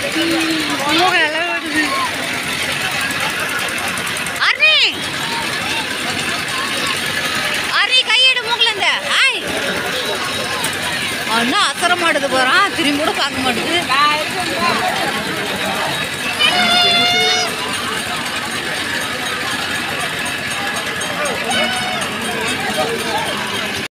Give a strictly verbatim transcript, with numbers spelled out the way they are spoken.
அர்னி அர்னி கையெடு மூக்கல இந்த ஹாய் அண்ணா அசர மாட்டுது போகிறான் திரும்பி கூட பார்க்க மாட்டுது